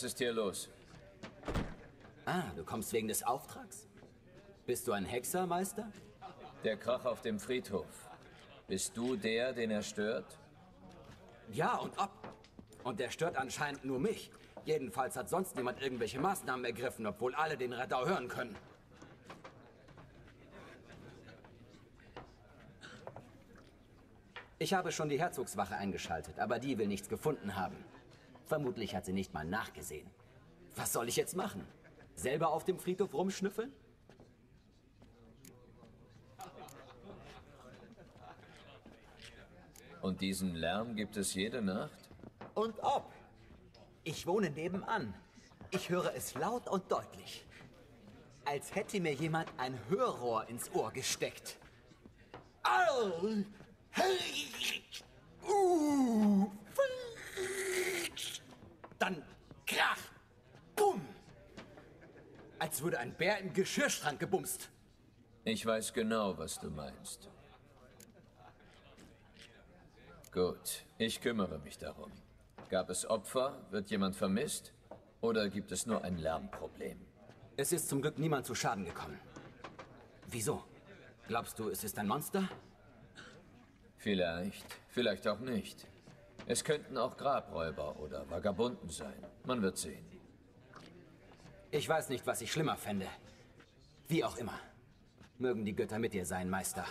ist hier los? Ah, du kommst wegen des Auftrags? Bist du ein Hexer, Meister? Der Krach auf dem Friedhof. Bist du der, den er stört? Ja, und ob. Und der stört anscheinend nur mich. Jedenfalls hat sonst niemand irgendwelche Maßnahmen ergriffen, obwohl alle den Radau hören können. Ich habe schon die Herzogswache eingeschaltet, aber die will nichts gefunden haben. Vermutlich hat sie nicht mal nachgesehen. Was soll ich jetzt machen? Selber auf dem Friedhof rumschnüffeln? Und diesen Lärm gibt es jede Nacht? Und ob. Ich wohne nebenan. Ich höre es laut und deutlich. Als hätte mir jemand ein Hörrohr ins Ohr gesteckt. Au! Dann krach! Bumm! Als würde ein Bär im Geschirrschrank gebumst. Ich weiß genau, was du meinst. Gut, ich kümmere mich darum. Gab es Opfer? Wird jemand vermisst? Oder gibt es nur ein Lärmproblem? Es ist zum Glück niemand zu Schaden gekommen. Wieso? Glaubst du, es ist ein Monster? Vielleicht, vielleicht auch nicht. Es könnten auch Grabräuber oder Vagabunden sein. Man wird sehen. Ich weiß nicht, was ich schlimmer fände. Wie auch immer. Mögen die Götter mit dir sein, Meister.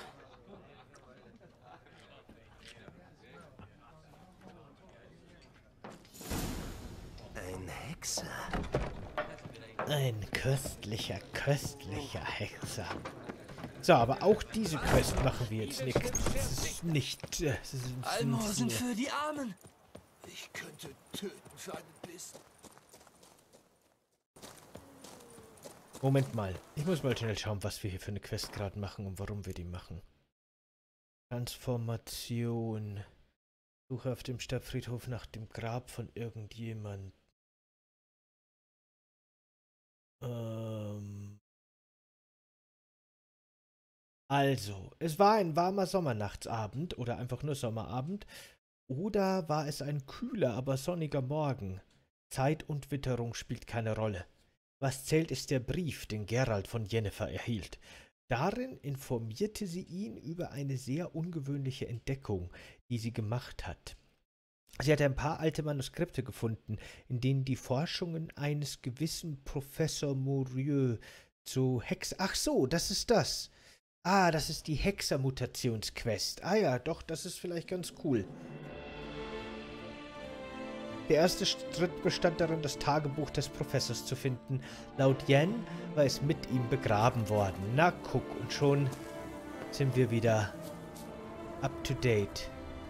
Ein Hexer. Ein köstlicher, köstlicher Hexer. So, aber auch diese Quest machen wir jetzt nicht. Das ist nicht... Almosen für die Armen. Ich könnte töten für einen Biss. Moment mal. Ich muss mal schnell schauen, was wir hier für eine Quest gerade machen und warum wir die machen. Transformation. Suche auf dem Stadtfriedhof nach dem Grab von irgendjemand. Also, es war ein warmer Sommernachtsabend oder einfach nur Sommerabend. Oder war es ein kühler, aber sonniger Morgen? Zeit und Witterung spielt keine Rolle. Was zählt, ist der Brief, den Geralt von Yennefer erhielt. Darin informierte sie ihn über eine sehr ungewöhnliche Entdeckung, die sie gemacht hat. Sie hatte ein paar alte Manuskripte gefunden, in denen die Forschungen eines gewissen Professor Mourieux zu Ach so, das ist das. Ah, das ist die Hexer-Mutationsquest. Ah ja, doch, das ist vielleicht ganz cool. Der erste Schritt bestand darin, das Tagebuch des Professors zu finden. Laut Yen war es mit ihm begraben worden. Na guck, und schon sind wir wieder up to date.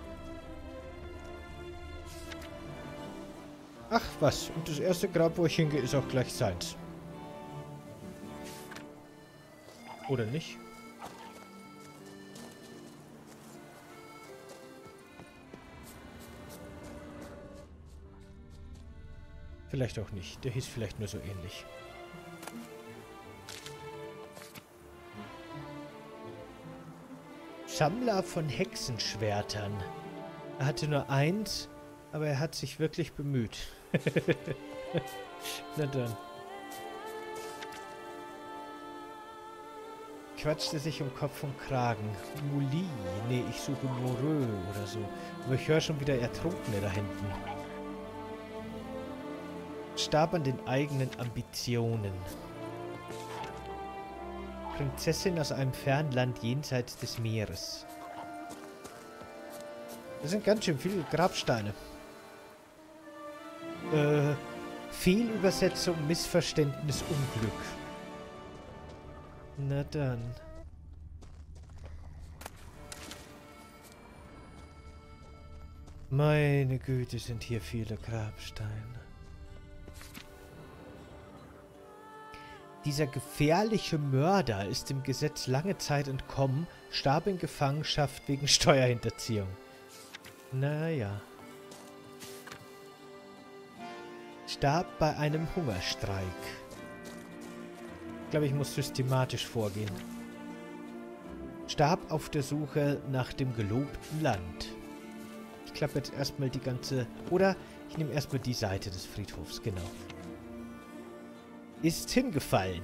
Ach was, und das erste Grab, wo ich hingehe, ist auch gleich seins. Oder nicht? Vielleicht auch nicht. Der hieß vielleicht nur so ähnlich. Sammler von Hexenschwertern. Er hatte nur eins, aber er hat sich wirklich bemüht. Na dann. Quatschte sich um Kopf und Kragen. Mouli. Nee, ich suche Moreau oder so. Aber ich höre schon wieder Ertrunkene da hinten. Starb an den eigenen Ambitionen. Prinzessin aus einem fernen Land jenseits des Meeres. Das sind ganz schön viele Grabsteine. Fehlübersetzung, Missverständnis, Unglück. Na dann. Meine Güte, sind hier viele Grabsteine. Dieser gefährliche Mörder ist dem Gesetz lange Zeit entkommen, starb in Gefangenschaft wegen Steuerhinterziehung. Naja. Starb bei einem Hungerstreik. Ich glaube, ich muss systematisch vorgehen. Starb auf der Suche nach dem gelobten Land. Ich klappe jetzt erstmal die ganze... Oder ich nehme erstmal die Seite des Friedhofs, genau. ist hingefallen.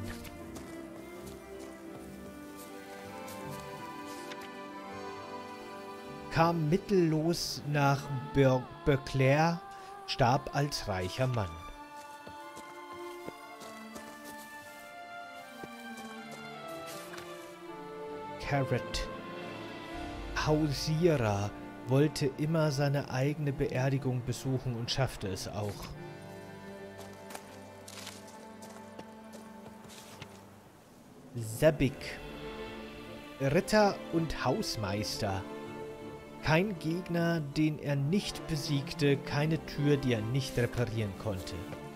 Kam mittellos nach Beauclair, starb als reicher Mann. Carrot. Hausierer wollte immer seine eigene Beerdigung besuchen und schaffte es auch. Sabik. Ritter und Hausmeister. Kein Gegner, den er nicht besiegte, keine Tür, die er nicht reparieren konnte.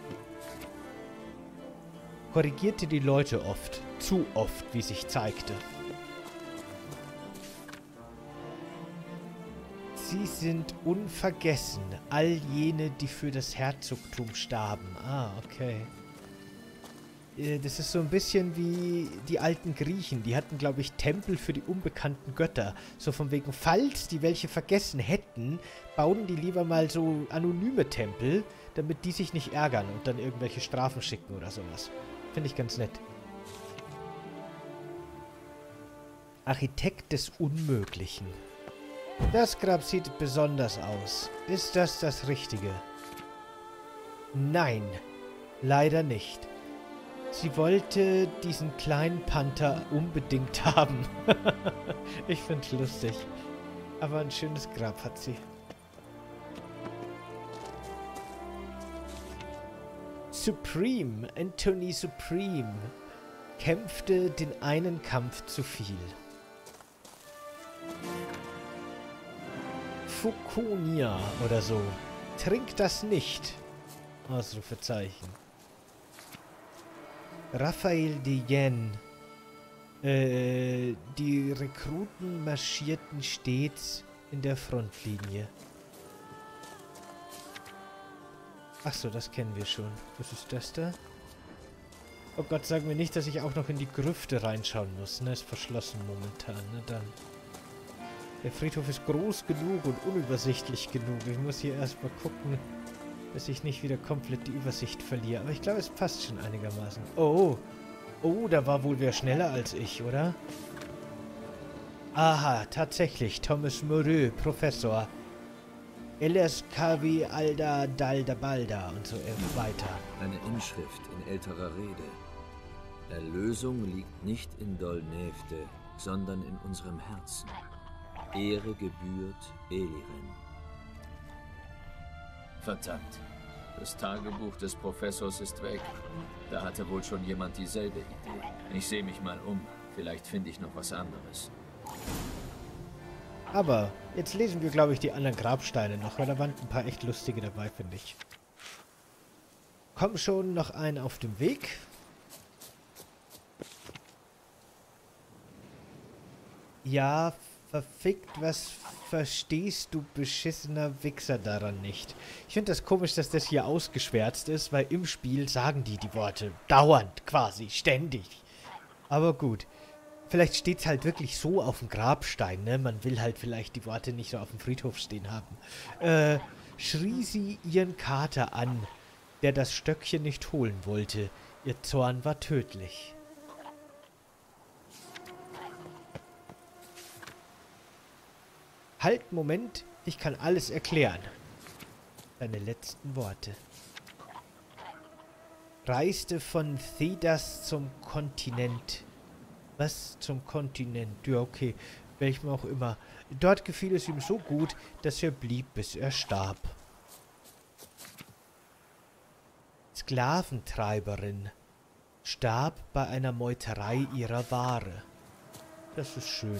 Korrigierte die Leute oft, zu oft, wie sich zeigte. Sie sind unvergessen, all jene, die für das Herzogtum starben. Ah, okay. Das ist so ein bisschen wie die alten Griechen. Die hatten, glaube ich, Tempel für die unbekannten Götter. So von wegen, falls die welche vergessen hätten, bauen die lieber mal so anonyme Tempel, damit die sich nicht ärgern und dann irgendwelche Strafen schicken oder sowas. Finde ich ganz nett. Architekt des Unmöglichen. Das Grab sieht besonders aus. Ist das das Richtige? Nein, leider nicht. Sie wollte diesen kleinen Panther unbedingt haben. Ich find's lustig. Aber ein schönes Grab hat sie. Supreme, Anthony Supreme, kämpfte den einen Kampf zu viel. Fukunia oder so. Trink das nicht. Ausrufezeichen. Raphael de Yen. Die Rekruten marschierten stets in der Frontlinie. Achso, das kennen wir schon. Was ist das da? Oh Gott, sag mir nicht, dass ich auch noch in die Grüfte reinschauen muss. Ne, ist verschlossen momentan. Ne, dann. Der Friedhof ist groß genug und unübersichtlich genug. Ich muss hier erstmal gucken, dass ich nicht wieder komplett die Übersicht verliere. Aber ich glaube, es passt schon einigermaßen. Oh, oh, da war wohl wer schneller als ich, oder? Aha, tatsächlich. Thomas Moreau, Professor. LSKW Alda Dalda Balda und so weiter. Eine Inschrift in älterer Rede. Erlösung liegt nicht in Dolnefte, sondern in unserem Herzen. Ehre gebührt Eliren. Verdammt. Das Tagebuch des Professors ist weg. Da hatte wohl schon jemand dieselbe Idee. Ich sehe mich mal um. Vielleicht finde ich noch was anderes. Aber jetzt lesen wir, glaube ich, die anderen Grabsteine noch, weil da waren ein paar echt lustige dabei, finde ich. Komm schon, noch ein auf dem Weg. Ja, verfickt, was verstehst du, beschissener Wichser, daran nicht? Ich finde das komisch, dass das hier ausgeschwärzt ist, weil im Spiel sagen die Worte dauernd, quasi, ständig. Aber gut. Vielleicht steht es halt wirklich so auf dem Grabstein, ne? Man will halt vielleicht die Worte nicht so auf dem Friedhof stehen haben. Schrie sie ihren Kater an, der das Stöckchen nicht holen wollte. Ihr Zorn war tödlich. Halt, Moment, ich kann alles erklären. Deine letzten Worte. Reiste von Thedas zum Kontinent. Was zum Kontinent? Ja, okay. Welchem auch immer. Dort gefiel es ihm so gut, dass er blieb, bis er starb. Sklaventreiberin. Starb bei einer Meuterei ihrer Ware. Das ist schön.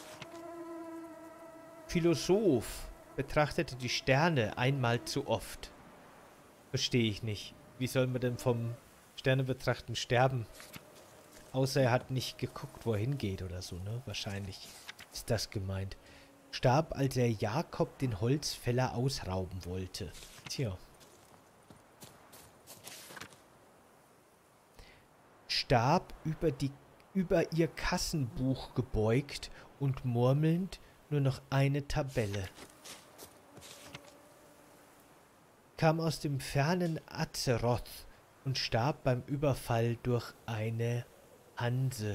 Philosoph. Betrachtete die Sterne einmal zu oft. Verstehe ich nicht. Wie soll man denn vom Sternebetrachten sterben? Außer er hat nicht geguckt, wo er hingeht oder so, ne? Wahrscheinlich ist das gemeint. Starb, als er Jakob den Holzfäller ausrauben wollte. Tja. Starb über ihr Kassenbuch gebeugt und murmelnd nur noch eine Tabelle. Kam aus dem fernen Azeroth, und starb beim Überfall durch eine Hanse.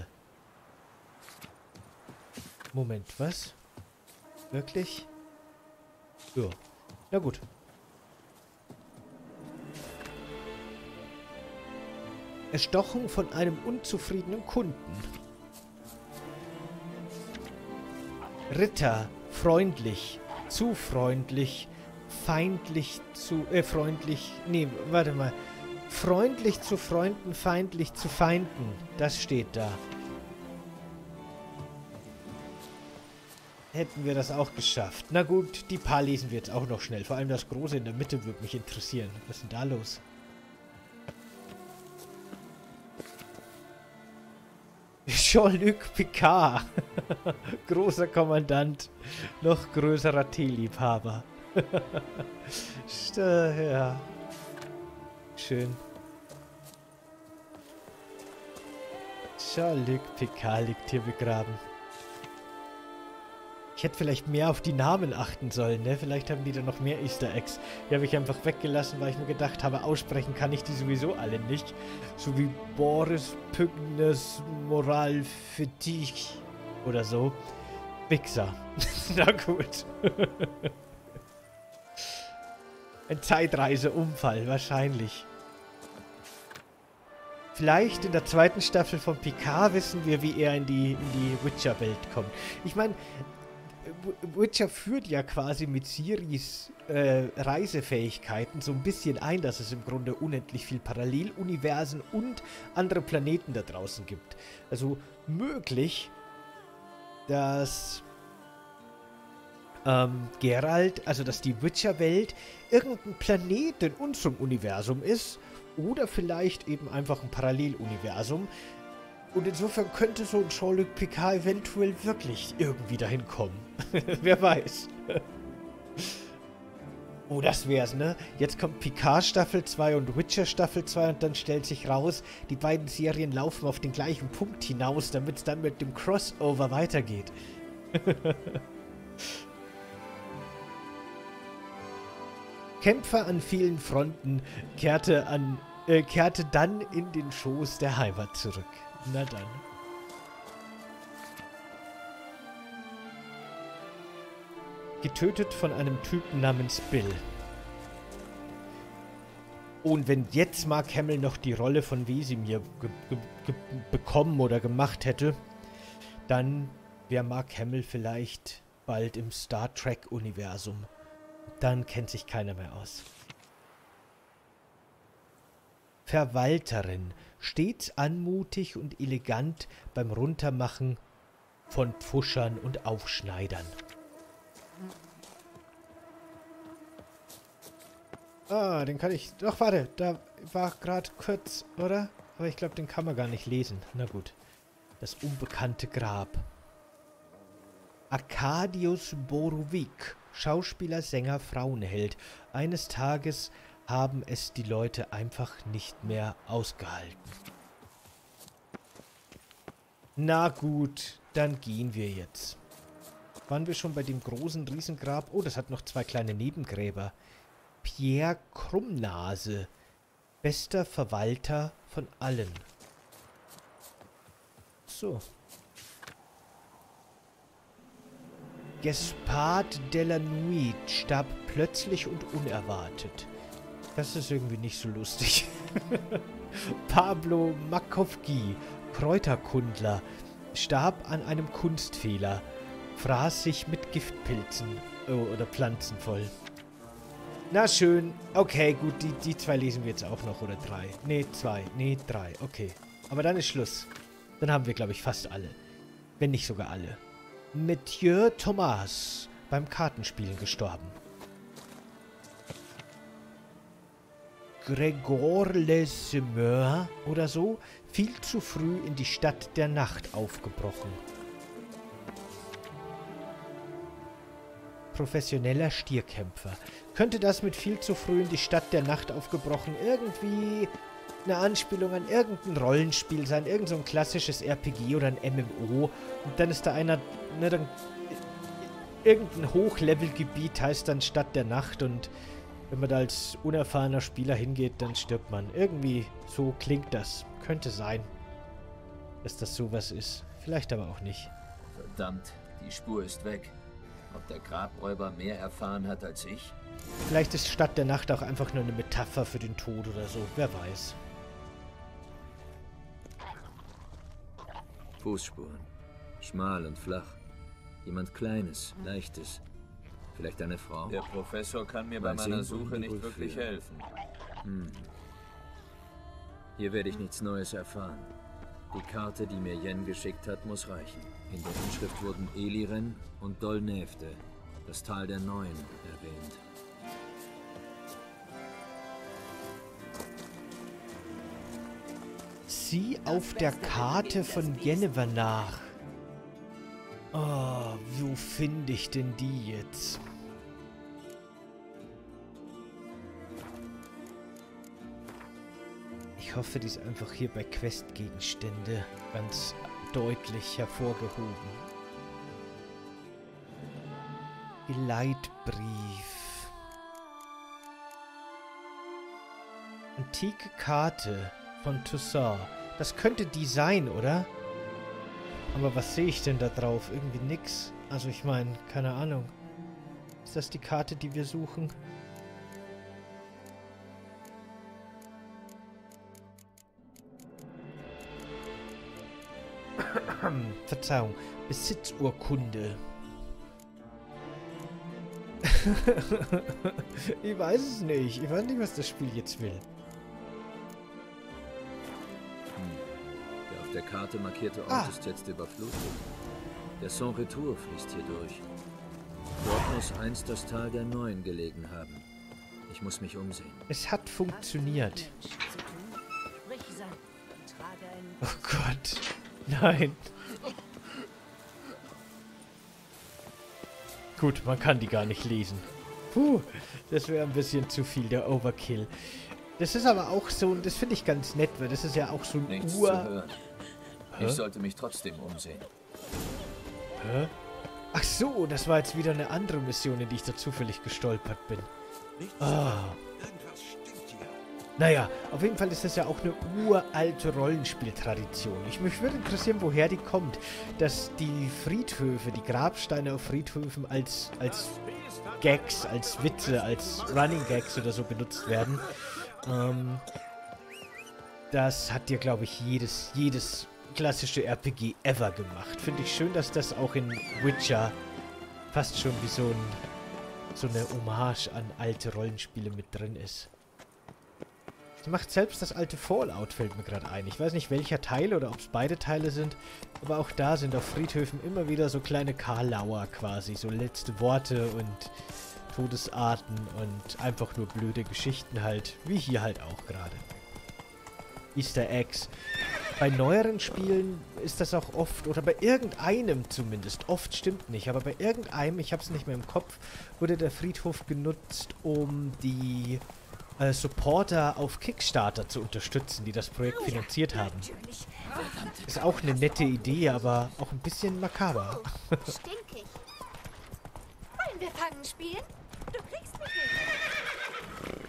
Moment, was? Wirklich? Ja. Na gut. Erstochen von einem unzufriedenen Kunden. Ritter, freundlich, zu freundlich, feindlich zu, freundlich, nee, warte mal. Freundlich zu Freunden, feindlich zu Feinden. Das steht da. Hätten wir das auch geschafft. Na gut, die paar lesen wir jetzt auch noch schnell. Vor allem das Große in der Mitte würde mich interessieren. Was ist denn da los? Jean-Luc Picard. Großer Kommandant. Noch größerer Teeliebhaber. Ja. Schön. Jean-Luc Picard liegt hier begraben. Ich hätte vielleicht mehr auf die Namen achten sollen, ne? Vielleicht haben die da noch mehr Easter Eggs. Die habe ich einfach weggelassen, weil ich mir gedacht habe, aussprechen kann ich die sowieso alle nicht. So wie Boris Pygnes Moral Fetisch oder so. Wichser. Na gut. Ein Zeitreiseunfall, wahrscheinlich. Vielleicht in der zweiten Staffel von Picard wissen wir, wie er in die Witcher-Welt kommt. Ich meine, Witcher führt ja quasi mit Ciris Reisefähigkeiten so ein bisschen ein, dass es im Grunde unendlich viel Paralleluniversen und andere Planeten da draußen gibt. Also möglich, dass Geralt, also dass die Witcher-Welt irgendein Planet in unserem Universum ist oder vielleicht eben einfach ein Paralleluniversum. Und insofern könnte so ein Jean-Luc Picard eventuell wirklich irgendwie dahin kommen. Wer weiß. Oh, das wär's, ne? Jetzt kommt Picard Staffel 2 und Witcher Staffel 2 und dann stellt sich raus, die beiden Serien laufen auf den gleichen Punkt hinaus, damit es dann mit dem Crossover weitergeht. Kämpfer an vielen Fronten kehrte dann in den Schoß der Heimat zurück. Na dann. Getötet von einem Typen namens Bill. Und wenn jetzt Mark Hamill noch die Rolle von Wesemir bekommen oder gemacht hätte, dann wäre Mark Hamill vielleicht bald im Star Trek-Universum. Dann kennt sich keiner mehr aus. Verwalterin, stets anmutig und elegant beim Runtermachen von Pfuschern und Aufschneidern. Ah, den kann ich... Doch, warte, da war gerade kurz, oder? Aber ich glaube, den kann man gar nicht lesen. Na gut. Das unbekannte Grab. Arkadius Borowik, Schauspieler, Sänger, Frauenheld. Eines Tages haben es die Leute einfach nicht mehr ausgehalten. Na gut, dann gehen wir jetzt. Waren wir schon bei dem großen Riesengrab? Oh, das hat noch zwei kleine Nebengräber. Pierre Krummnase, bester Verwalter von allen. So. Gaspard de la Nuit starb plötzlich und unerwartet. Das ist irgendwie nicht so lustig. Pablo Makowski, Kräuterkundler, starb an einem Kunstfehler, fraß sich mit Giftpilzen oder Pflanzen voll. Na schön, okay, gut, die zwei lesen wir jetzt auch noch, oder drei. Nee, zwei, nee, drei, okay. Aber dann ist Schluss. Dann haben wir, glaube ich, fast alle. Wenn nicht sogar alle. Mathieu Thomas, beim Kartenspielen gestorben. Gregor Le Semeur oder so, viel zu früh in die Stadt der Nacht aufgebrochen. Professioneller Stierkämpfer. Könnte das mit viel zu früh in die Stadt der Nacht aufgebrochen irgendwie eine Anspielung an irgendein Rollenspiel sein, irgend so ein klassisches RPG oder ein MMO, und dann ist da einer, ne, dann irgendein Hochlevelgebiet heißt dann Stadt der Nacht und Wenn man da als unerfahrener Spieler hingeht, dann stirbt man. Irgendwie so klingt das. Könnte sein, dass das sowas ist. Vielleicht aber auch nicht. Verdammt, die Spur ist weg. Ob der Grabräuber mehr erfahren hat als ich? Vielleicht ist Stadt der Nacht auch einfach nur eine Metapher für den Tod oder so. Wer weiß. Fußspuren. Schmal und flach. Jemand Kleines, Leichtes. Vielleicht eine Frau. Der Professor kann mir bei Mal meiner sehen, wohin Suche die nicht wohl wirklich führen. helfen. Hier werde ich nichts Neues erfahren. Die Karte, die mir Yen geschickt hat, muss reichen. In der Inschrift wurden Eliren und Dol Nefte, das Tal der Neuen, erwähnt. Sieh auf der Karte von Jennifer nach. Oh, wo finde ich denn die jetzt? Ich hoffe, die ist einfach hier bei Questgegenstände ganz deutlich hervorgehoben. Geleitbrief. Antike Karte von Toussaint. Das könnte die sein, oder? Aber was sehe ich denn da drauf? Irgendwie nix. Also ich meine, keine Ahnung. Ist das die Karte, die wir suchen? Verzeihung. Besitzurkunde. Ich weiß es nicht. Ich weiß nicht, was das Spiel jetzt will. Der auf der Karte markierte Ort ist jetzt überflutet. Der Sans Retour fließt hier durch. Dort muss einst das Tal der Neuen gelegen haben. Ich muss mich umsehen. Es hat funktioniert. Oh Gott. Nein. Gut, man kann die gar nicht lesen. Puh, das wäre ein bisschen zu viel, der Overkill. Das ist aber auch so, und das finde ich ganz nett, weil das ist ja auch so ein Nichts zu Ur... hören. Ich sollte mich trotzdem umsehen. Hä? Ach so, das war jetzt wieder eine andere Mission, in die ich da zufällig gestolpert bin. Irgendwas stimmt hier. Naja, auf jeden Fall ist das ja auch eine uralte Rollenspieltradition. Mich würde interessieren, woher die kommt. Dass die Friedhöfe, die Grabsteine auf Friedhöfen als Gags, als Witze, als Running Gags oder so benutzt werden. Das hat dir, glaube ich, jedes klassische RPG ever gemacht. Finde ich schön, dass das auch in Witcher fast schon wie so eine Hommage an alte Rollenspiele mit drin ist. Sie macht selbst das alte Fallout, fällt mir gerade ein. Ich weiß nicht, welcher Teil oder ob es beide Teile sind, aber auch da sind auf Friedhöfen immer wieder so kleine Karlauer quasi, so letzte Worte und Todesarten und einfach nur blöde Geschichten halt, wie hier halt auch gerade. Easter Eggs. Bei neueren Spielen ist das auch oft, oder bei irgendeinem zumindest, oft stimmt nicht, aber bei irgendeinem, ich habe es nicht mehr im Kopf, wurde der Friedhof genutzt, um die Supporter auf Kickstarter zu unterstützen, die das Projekt finanziert haben. Ist auch eine nette Idee, aber auch ein bisschen makaber. Stinkig. Wollen wir Fangen spielen? Du kriegst mich nicht.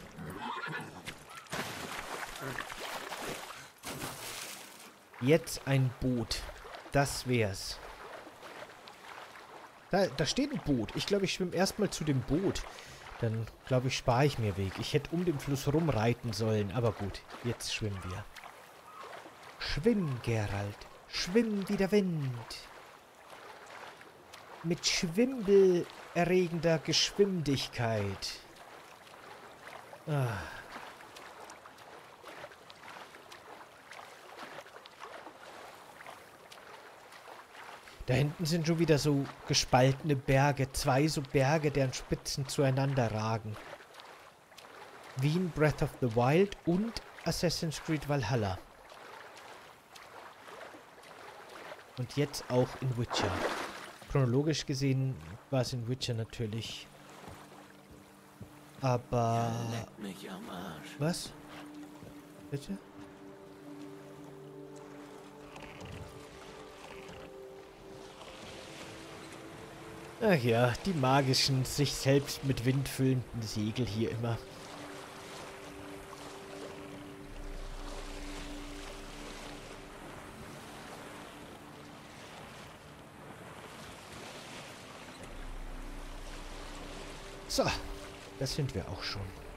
Jetzt ein Boot. Das wär's. Da steht ein Boot. Ich glaube, ich schwimme erstmal zu dem Boot. Dann, glaube ich, spare ich mir Weg. Ich hätte um den Fluss rumreiten sollen. Aber gut, jetzt schwimmen wir. Schwimm, Geralt. Schwimm wie der Wind. Mit schwimbelerregender Geschwindigkeit. Ah. Da hinten sind schon wieder so gespaltene Berge. Zwei so Berge, deren Spitzen zueinander ragen. Wie in Breath of the Wild und Assassin's Creed Valhalla. Und jetzt auch in Witcher. Chronologisch gesehen war es in Witcher natürlich. Aber... Leck mich am Arsch. Was? Bitte? Ach ja, die magischen, sich selbst mit Wind füllenden Segel hier immer. So, das sind wir auch schon.